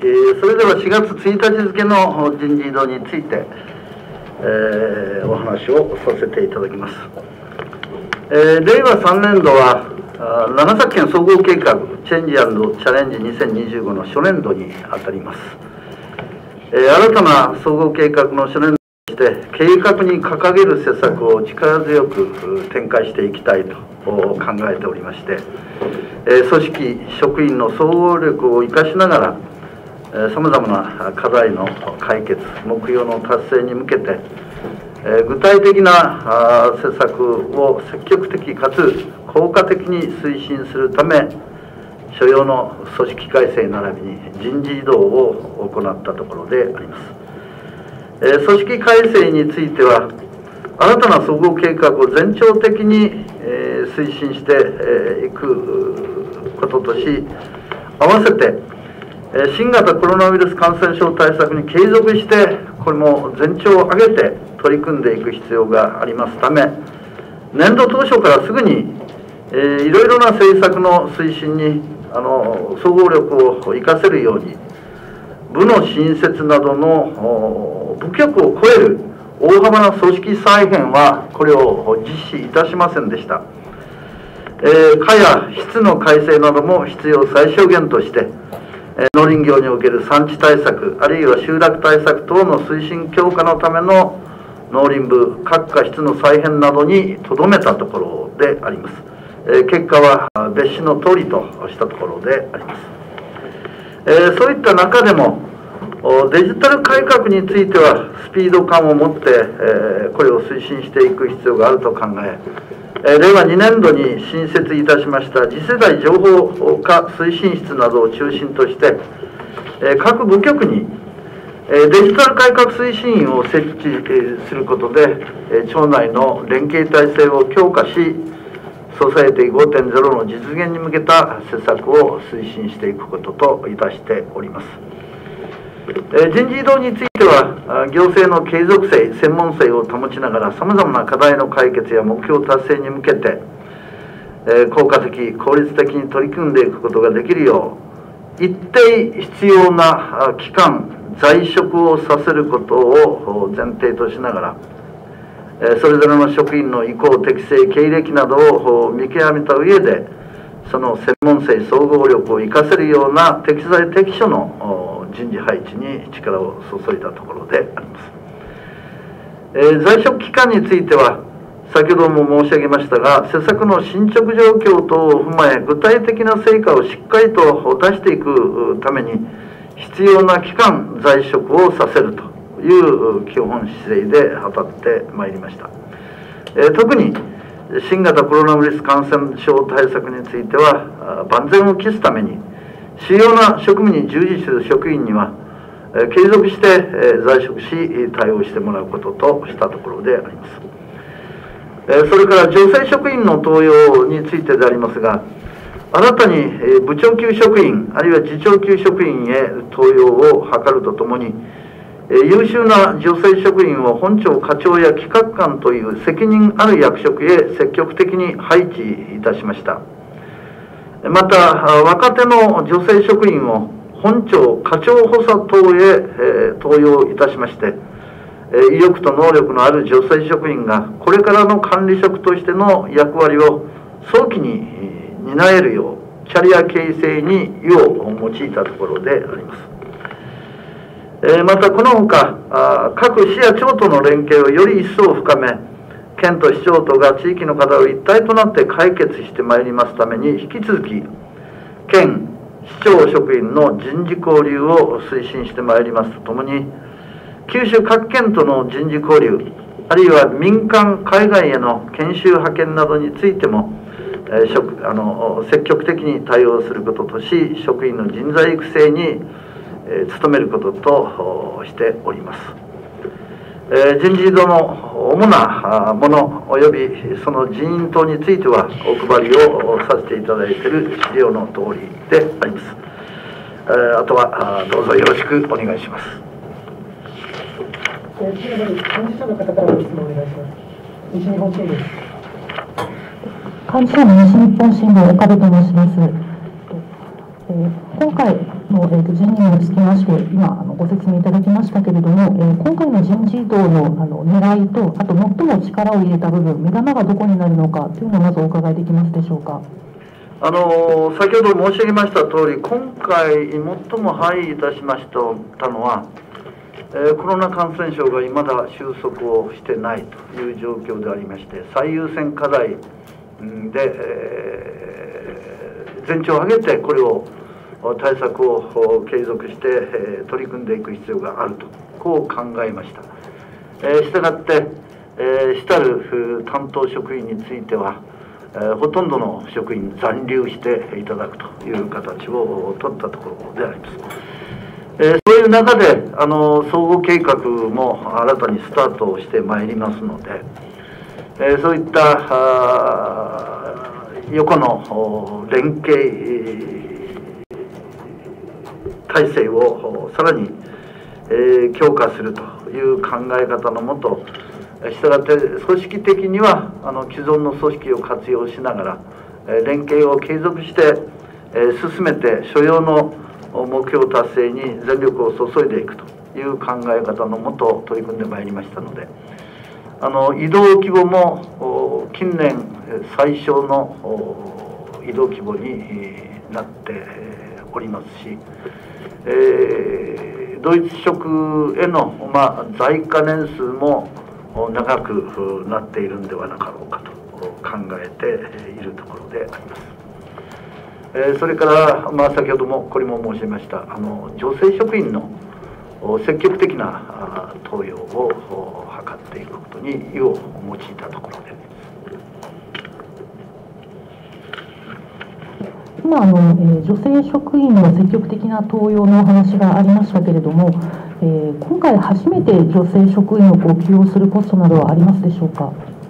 それでは4月1日付の人事異動について、お話をさせていただきます。令和3年度は長崎県総合計画チェンジ&チャレンジ2025の初年度にあたります。新たな総合計画の初年度として計画に掲げる施策を力強く展開していきたいと考えておりまして、組織職員の総合力を生かしながらさまざまな課題の解決、目標の達成に向けて、具体的な施策を積極的かつ効果的に推進するため、所要の組織改正並びに人事異動を行ったところであります。組織改正については、新たな総合計画を全庁的に推進していくこととし、合わせて新型コロナウイルス感染症対策に継続して、これも全庁を挙げて取り組んでいく必要がありますため、年度当初からすぐにいろいろな政策の推進に総合力を生かせるように、部の新設などの部局を超える大幅な組織再編はこれを実施いたしませんでした。課や質の改正なども必要最小限として、農林業における産地対策、あるいは集落対策等の推進強化のための農林部各課室の再編などにとどめたところであります。結果は別紙の通りとしたところであります。そういった中でもデジタル改革についてはスピード感を持ってこれを推進していく必要があると考え、令和2年度に新設いたしました次世代情報化推進室などを中心として、各部局にデジタル改革推進員を設置することで、庁内の連携体制を強化し、ソサエティ 5.0 の実現に向けた施策を推進していくことといたしております。人事異動については、行政の継続性、専門性を保ちながら、さまざまな課題の解決や目標達成に向けて、効果的、効率的に取り組んでいくことができるよう、一定必要な期間、在職をさせることを前提としながら、それぞれの職員の意向、適性、経歴などを見極めた上で、その専門性、総合力を生かせるような適材適所の人事配置に力を注いだところであります。在職期間については、先ほども申し上げましたが、施策の進捗状況等を踏まえ、具体的な成果をしっかりと出していくために、必要な期間、在職をさせるという基本姿勢で当たってまいりました。特に新型コロナウイルス感染症対策については、万全を期すために、主要な職務に従事する職員には、継続して在職し、対応してもらうこととしたところであります。それから女性職員の登用についてでありますが、新たに部長級職員、あるいは次長級職員へ登用を図るとともに、優秀な女性職員を本庁課長や企画官という責任ある役職へ積極的に配置いたしました。また、若手の女性職員を本庁課長補佐等へ登用いたしまして、意欲と能力のある女性職員がこれからの管理職としての役割を早期に担えるよう、キャリア形成に意を用いたところであります。またこのほか、各市や町との連携をより一層深め、県と市町とが地域の課題を一体となって解決してまいりますために、引き続き県市町職員の人事交流を推進してまいりますとともに、九州各県との人事交流、あるいは民間海外への研修派遣などについても積極的に対応することとし、職員の人材育成に努めることとしております。人事異動の主なもの及びその人員等についてはお配りをさせていただいている資料の通りであります。あとはどうぞよろしくお願いします。 次の幹事社の方からご質問お願いします。西日本新聞。幹事社の西日本新聞岡部と申します。今回の人事につきまして、今ご説明いただきましたけれども、今回の人事異動の狙いと、あと最も力を入れた部分、目玉がどこになるのかというのをまずお伺いできますでしょうか。 先ほど申し上げました通り、今回最も配慮いたしましたのは、コロナ感染症がいまだ収束をしてないという状況でありまして、最優先課題で、全長を挙げてこれを対策を継続して、取り組んでいく必要があると、こう考えました。したがって、主たる担当職員については、ほとんどの職員残留していただくという形を取ったところであります。そういう中で総合計画も新たにスタートをしてまいりますので、そういった横の連携体制をさらに強化するという考え方のもと、したがって組織的には既存の組織を活用しながら連携を継続して進めて所要の目標達成に全力を注いでいくという考え方のもと取り組んでまいりましたので、移動規模も近年最小の移動規模になっておりますし、同一職への、在家年数も長くなっているんではなかろうかと考えているところであります。それから、先ほどもこれも申しました女性職員の積極的な登用を図っていくことに意を用いたところであります。 今女性職員の積極的な登用のお話がありましたけれども、今回初めて女性職員を起用するポストなどはありますでしょうか。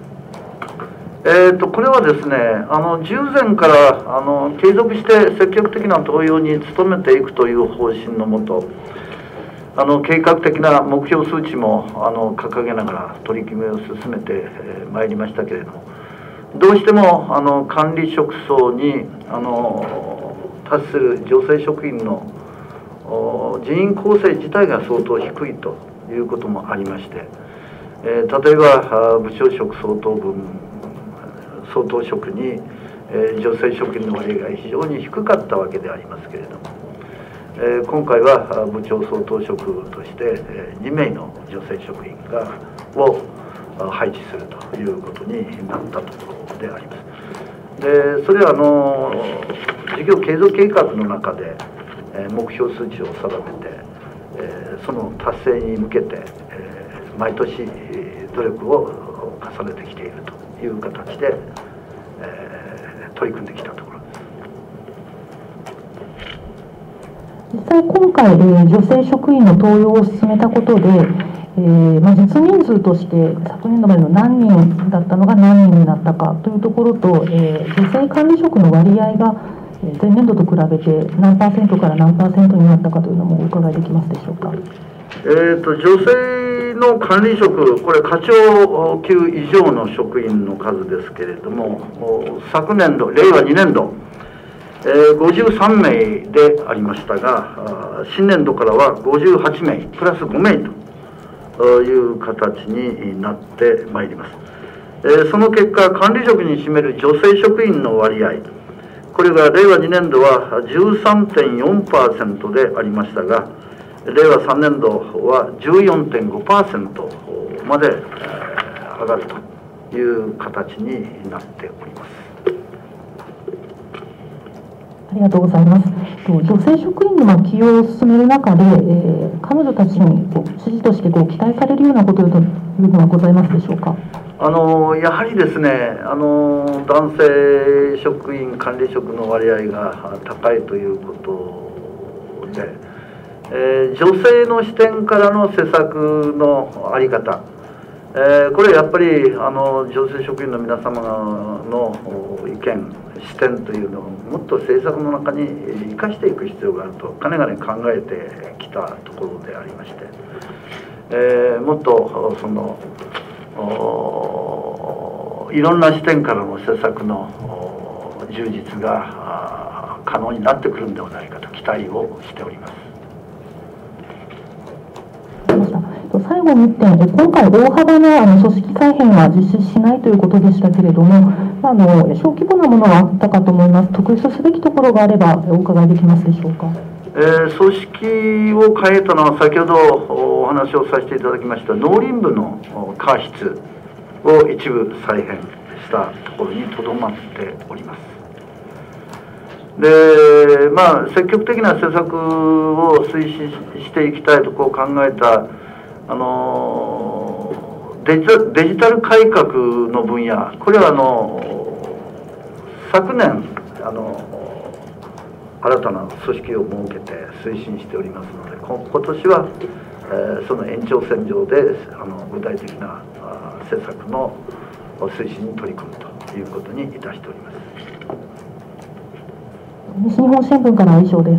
これはですね、従前から継続して積極的な登用に努めていくという方針のもと、計画的な目標数値も掲げながら取り組みを進めてまいりましたけれども、どうしても管理職層に達する女性職員の人員構成自体が相当低いということもありまして、例えば部長職相当職に女性職員の割合が非常に低かったわけでありますけれども、今回は部長相当職として2名の女性職員を配置するということになったところであります。でそれは事業継続計画の中で目標数値を定めて、その達成に向けて毎年努力を重ねてきているという形で取り組んできたところです。 実際今回女性職員の登用を進めたことで、実人数として昨年度までの何人だったのが何人になったかというところと、女性管理職の割合が前年度と比べて何%から何%になったかというのもお伺いできますでしょうか。 女性の管理職、これ課長級以上の職員の数ですけれども、昨年度令和2年度53名でありましたが、新年度からは58名プラス5名という形になってまいります。その結果、管理職に占める女性職員の割合、これが令和2年度は 13.4% でありましたが、令和3年度は 14.5% まで上がるという形になっております。 ありがとうございます。女性職員の起用を進める中で、彼女たちに指示として期待されるようなことというのはございますでしょうか。 やはりですね、男性職員管理職の割合が高いということで、女性の視点からの施策の在り方、これやっぱり女性職員の皆様の意見視点というのをもっと政策の中に生かしていく必要があるとかねがね考えてきたところでありまして、もっといろんな視点からの施策の充実が可能になってくるんではないかと期待をしております。 最後に1点、今回、大幅な組織再編は実施しないということでしたけれども、小規模なものはあったかと思います。特筆すべきところがあれば、お伺いできますでしょうか。 組織を変えたのは、先ほどお話をさせていただきました農林部の過失を一部再編したところにとどまっております。で、積極的な施策を推進していきたいと考えたデジタル改革の分野、これは昨年新たな組織を設けて推進しておりますので、今年は、その延長線上で具体的な施策の推進に取り組むということにいたしております。 西日本新聞からは以上です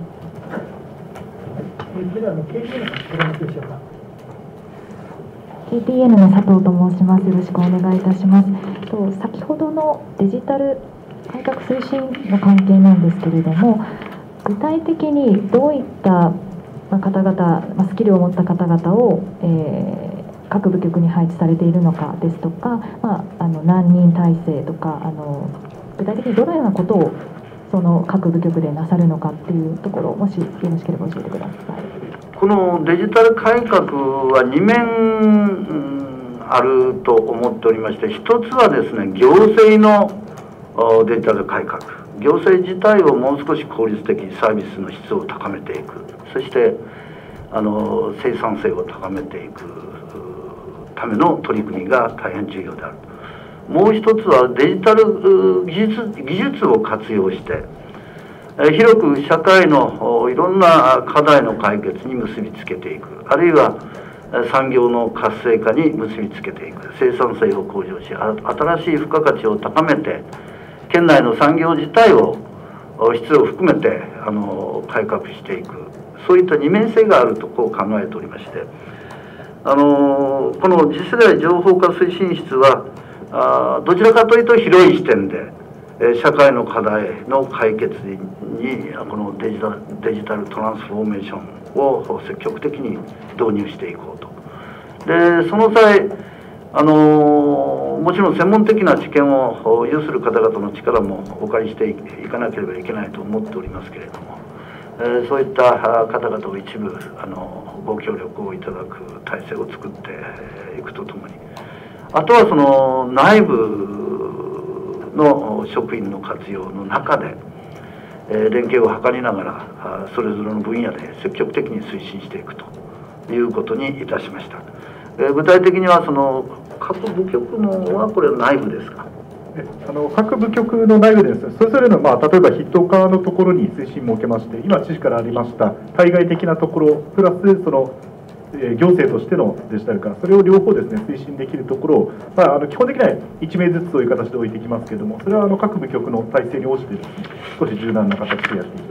。KTN の佐藤と申します。よろしくお願いいたします。先ほどのデジタル改革推進の関係なんですけれども、具体的にどういった方々、スキルを持った方々を、各部局に配置されているのかですとか、何人体制とか、具体的にどのようなことをその各部局でなさるのかっていうところを、もしよろしければ教えてください。 このデジタル改革は2面あると思っておりまして、一つはですね、行政のデジタル改革、行政自体をもう少し効率的にサービスの質を高めていく、そして生産性を高めていくための取り組みが大変重要である。もう一つはデジタル技術を活用して広く社会のいろんな課題の解決に結びつけていく、あるいは産業の活性化に結びつけていく、生産性を向上し新しい付加価値を高めて県内の産業自体を質を含めて改革していく、そういった二面性があると考えておりまして、この次世代情報化推進室はどちらかというと広い視点で社会の課題の解決にこのデジタルトランスフォーメーションを積極的に導入していこうと。でその際もちろん専門的な知見を有する方々の力もお借りしていかなければいけないと思っておりますけれども、そういった方々を一部ご協力をいただく体制を作っていくとともに、あとはその内部の職員の活用の中で連携を図りながらそれぞれの分野で積極的に推進していくということにいたしました。具体的にはその各部局のはこれ内部ですか。 各部局の内部です。それぞれの、例えば筆頭課のところに推進を設けまして、今知事からありました対外的なところプラスその行政としてのデジタル化、それを両方ですね推進できるところを、基本的には1名ずつという形で置いてきますけれども、それは各部局の体制に応じてですね、少し柔軟な形でやっていきたいと思います。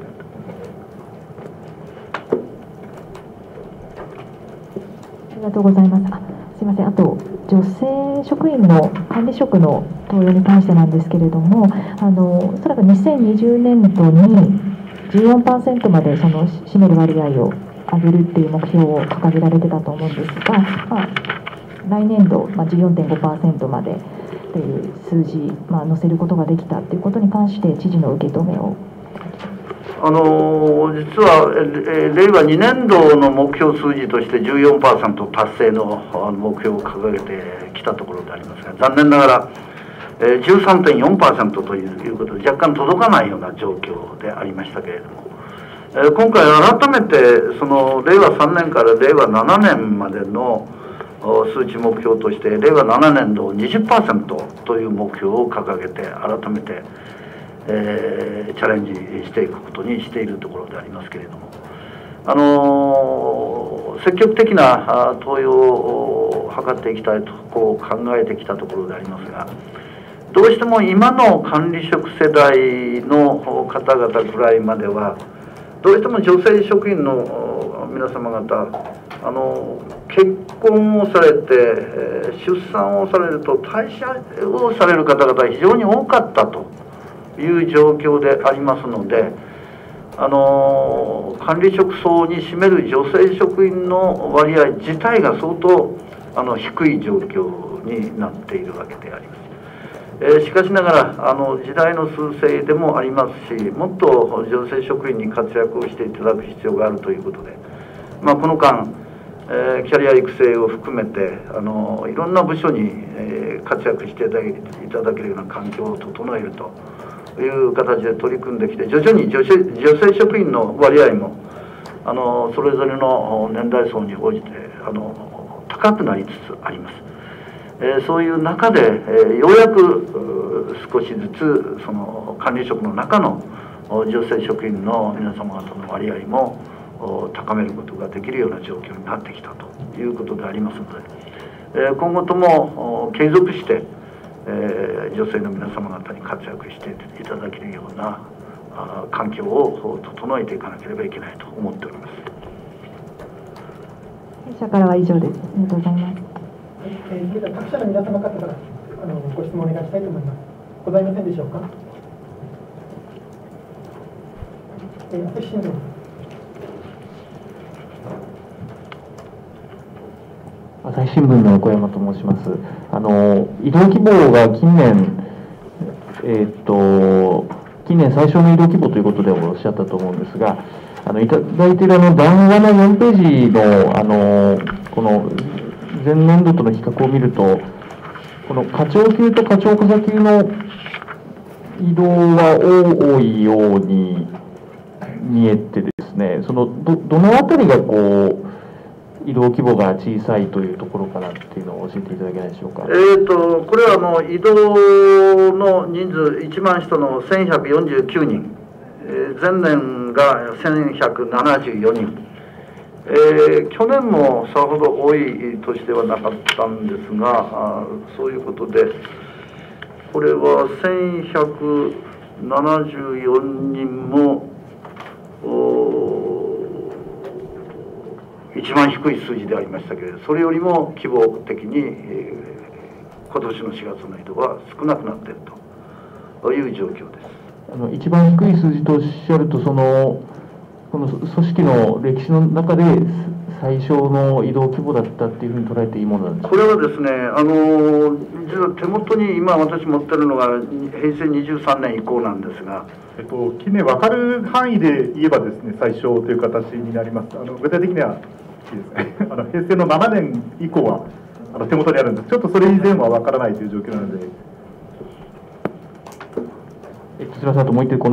ありがとうございます。すみません、あと女性職員の管理職の登用に関してなんですけれども、おそらく2020年度に 14% までその占める割合を上げるっていう目標を掲げられてたと思うんですが、来年度、14.5% までという数字、載せることができたということに関して知事の受け止めを。 実は令和2年度の目標数字として 14% 達成の目標を掲げてきたところでありますが、残念ながら 13.4% ということで若干届かないような状況でありましたけれども、今回改めてその令和3年から令和7年までの数値目標として令和7年度 20% という目標を掲げて改めてチャレンジしていくことにしているところでありますけれども、積極的な登用を図っていきたいと考えてきたところでありますが、どうしても今の管理職世代の方々ぐらいまではどうしても女性職員の皆様方結婚をされて出産をされると退社をされる方々が非常に多かったという状況でありますので、管理職層に占める女性職員の割合自体が相当低い状況になっているわけであります。しかしながら時代の趨勢でもありますし、もっと女性職員に活躍をしていただく必要があるということで、この間キャリア育成を含めていろんな部署に活躍していただけるような環境を整えるという形で取り組んできて、徐々に女性職員の割合もそれぞれの年代層に応じて高くなりつつあります。そういう中でようやく少しずつその管理職の中の女性職員の皆様方の割合も高めることができるような状況になってきたということでありますので、今後とも継続して女性の皆様方に活躍していただけるような環境を整えていかなければいけないと思っております。 弊社からは以上です。ありがとうございます。 それでは各社の皆様方からご質問をお願いしたいと思います。ございませんでしょうか。朝日新聞。 朝日新聞の小山と申します。移動規模が近年最小の移動規模ということでおっしゃったと思うんですが、いただいている談話の4ページのこの前年度との比較を見ると、この課長級と課長補佐級の移動が多いように見えてですね、どのあたりが移動規模が小さいというところかなっていうのを教えていただけないでしょうか。 これは移動の人数1万人の1149人、前年が1174人、去年もさほど多い年ではなかったんですが、そういうことで、これは1174人も一番低い数字でありましたけれど、それよりも規模的に、今年の4月の移動は少なくなっているという状況です。 一番低い数字とおっしゃると、この組織の歴史の中で最小の移動規模だったっていうふうに捉えていいものなんですか。 これはですね、実は手元に今私持ってるのが平成23年以降なんですが、 近年分かる範囲で言えばですね、最小という形になります。具体的にはいいですか平成の7年以降は手元にあるんです。ちょっとそれ以前は分からないという状況なので。 すみません、あともう一点、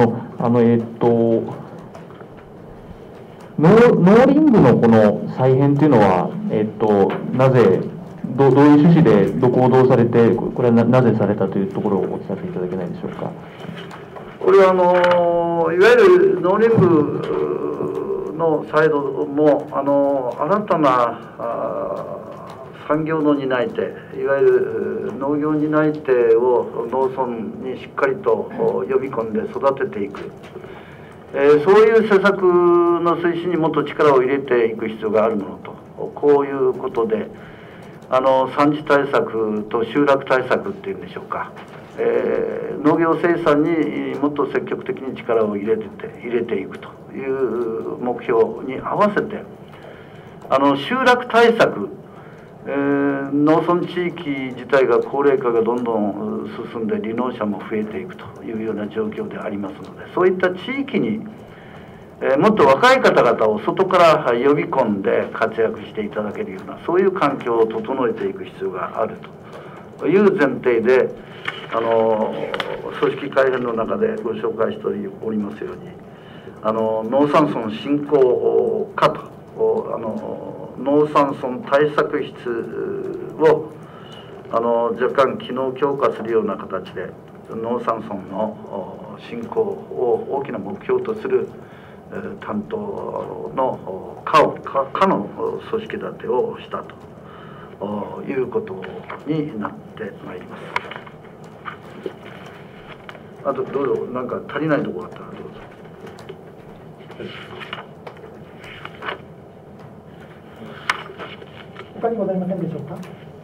農林部のこの再編というのは、なぜどういう趣旨で行動されて、これはなぜされたというところをお聞かせいただけないでしょうか。 これはいわゆる農林部のサイドも新たな産業の担い手、いわゆる農業担い手を農村にしっかりと呼び込んで育てていく、そういう施策の推進にもっと力を入れていく必要があるものと、こういうことで産地対策と集落対策っていうんでしょうか、農業生産にもっと積極的に力を入れていくという目標に合わせて集落対策、農村地域自体が高齢化がどんどん進んで離農者も増えていくというような状況でありますので、そういった地域にもっと若い方々を外から呼び込んで活躍していただけるような、そういう環境を整えていく必要があるという前提で組織改編の中でご紹介しておりますように農山村振興課と農山村対策室を若干機能強化するような形で農山村の振興を大きな目標とする担当の課の組織立てをしたということになってまいります。あとどうぞ、何か足りないところがあったらどうぞ。 他にございませんでし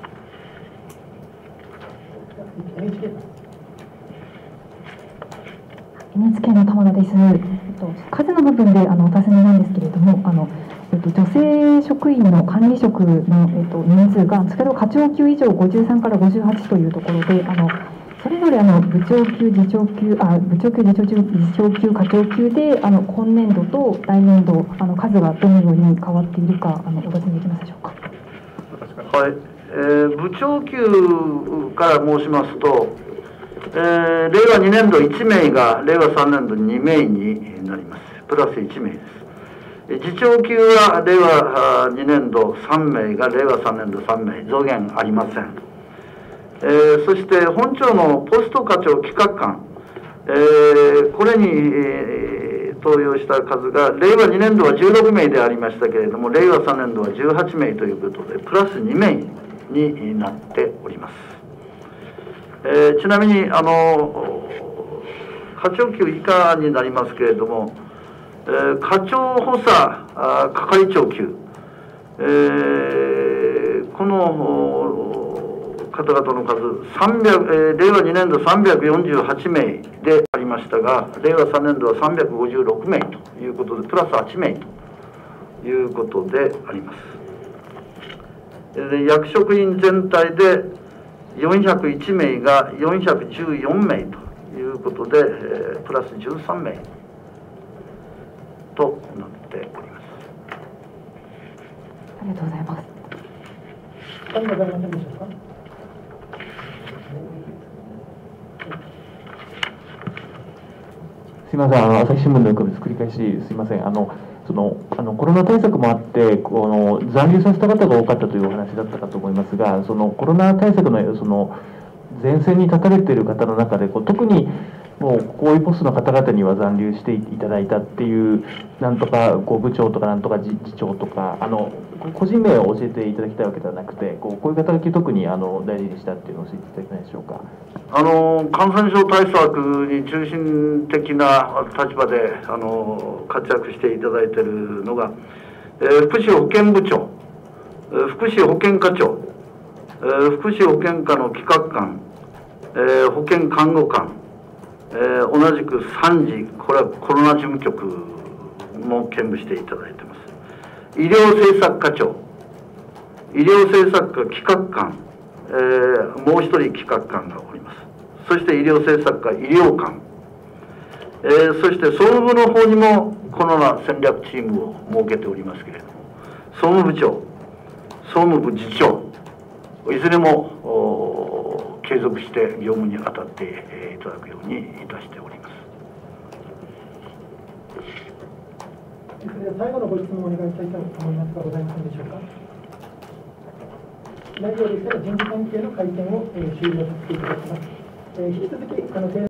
ょうか。NHK NHK の玉田です。数の部分でお尋ねなんですけれども、女性職員の管理職の、人数が、先ほど課長級以上53から58というところで、それぞれ部長級、次長級、部長級、次長級、課長級で今年度と来年度数がどのように変わっているかお尋ねできますでしょうか。 はい、部長級から申しますと、令和2年度1名が令和3年度2名になります。プラス1名です。次長級は令和2年度3名が令和3年度3名、増減ありません。そして本庁のポスト課長企画官、これに、登用した数が令和2年度は16名でありましたけれども、令和3年度は18名ということでプラス2名になっております。ちなみに課長級以下になりますけれども、課長補佐係長級、この方々の数令和2年度348名でありましたが、令和3年度は356名ということでプラス8名ということであります。役職員全体で401名が414名ということで、プラス13名となっております。 ありがとうございます。 何がございませんでしょうか。 すみません、朝日新聞の横です。繰り返しすみません。コロナ対策もあって、残留させた方が多かったというお話だったかと思いますが、そのコロナ対策の前線に立たれている方の中で、特にもうこういうポストの方々には残留していただいたっていう、なんとか部長とかなんとか次長とか、個人名を教えていただきたいわけではなくて、こういう方だけ特に大事にしたっていうのを教えていただけないでしょうか。 感染症対策に中心的な立場で活躍していただいているのが、福祉保健部長、福祉保健課長、福祉保健課の企画官、保健看護官、同じく3次、これはコロナ事務局も兼務していただいています。医療政策課長、医療政策課企画官、もう一人企画官がおります。そして医療政策課医療官、そして総務部の方にもコロナ戦略チームを設けておりますけれども、総務部長、総務部次長、いずれも継続して業務に当たっていただくようにいたしております。 それでは最後のご質問をお願いしたいと思いますが、ございませんでしょうか。内容でしたら人事関係の会見を終了させていただきます。引き続き